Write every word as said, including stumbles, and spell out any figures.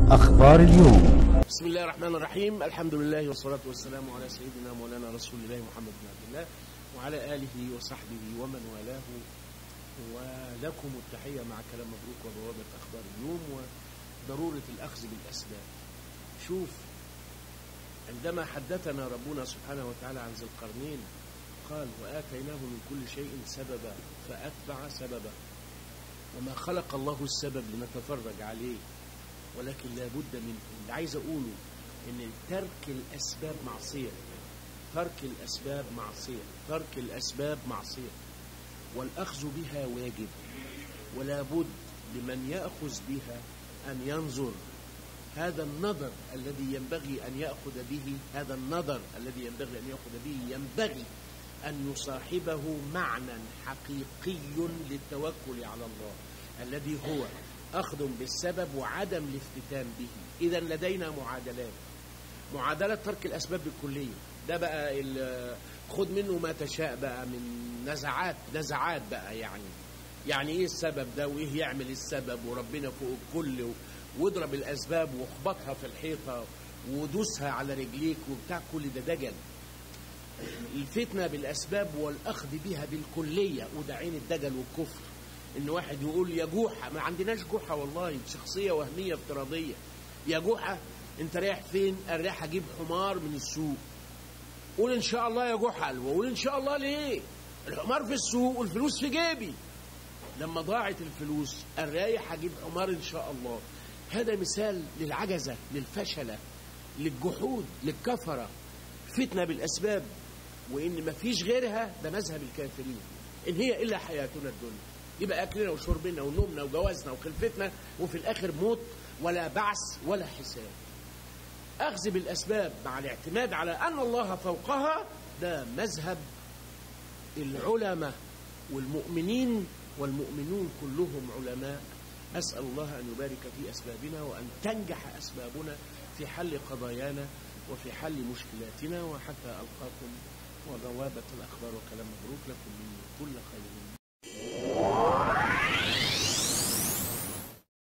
أخبار اليوم. بسم الله الرحمن الرحيم. الحمد لله والصلاة والسلام على سيدنا مولانا رسول الله محمد بن عبد الله وعلى آله وصحبه ومن والاه. ولكم التحية مع كلام مبروك وبوابة أخبار اليوم وضرورة الأخذ بالأسباب. شوف، عندما حدثنا ربنا سبحانه وتعالى عن ذي القرنين قال: وآتيناه من كل شيء سببا فأتبع سببا. وما خلق الله السبب لنتفرج عليه، ولكن لا بد منه. اللي عايز أقوله إن ترك الأسباب معصية، ترك الأسباب معصية، ترك الأسباب معصية، والأخذ بها واجب. ولا بد لمن يأخذ بها أن ينظر هذا النظر الذي ينبغي أن يأخذ به، هذا النظر الذي ينبغي أن يأخذ به ينبغي أن يصاحبه معنى حقيقي للتوكل على الله، الذي هو أخذ بالسبب وعدم الافتتان به. إذا لدينا معادلات: معادلة ترك الأسباب بالكلية، ده بقى خد منه ما تشاء بقى من نزعات نزعات بقى، يعني يعني إيه السبب ده وإيه يعمل السبب وربنا فوق الكل، واضرب الأسباب واخبطها في الحيطة ودوسها على رجليك وبتاع، كل ده دجل. الفتنة بالأسباب والأخذ بها بالكلية، وده عين الدجل والكفر. إن واحد يقول يا جوحة، ما عندناش جوحة والله، شخصية وهمية افتراضية. يا جوحة أنت رايح فين؟ رايح أجيب حمار من السوق. قول إن شاء الله يا جوحة. وقول إن شاء الله ليه؟ الحمار في السوق والفلوس في جيبي. لما ضاعت الفلوس رايح أجيب حمار إن شاء الله. هذا مثال للعجزة، للفشلة، للجحود، للكفرة. فتنة بالأسباب، وإن ما فيش غيرها، ده مذهب الكافرين. إن هي إلا حياتنا الدنيا، يبقى أكلنا وشربنا ونومنا وجوازنا وخلفتنا، وفي الآخر موت ولا بعث ولا حساب. أخذ بالأسباب مع الاعتماد على أن الله فوقها، ده مذهب العلماء والمؤمنين، والمؤمنون كلهم علماء. أسأل الله أن يبارك في أسبابنا، وأن تنجح أسبابنا في حل قضايانا وفي حل مشكلاتنا. وحتى ألقاكم وبوابة الأخبار وكلام مبروك، لكم مني كل خير.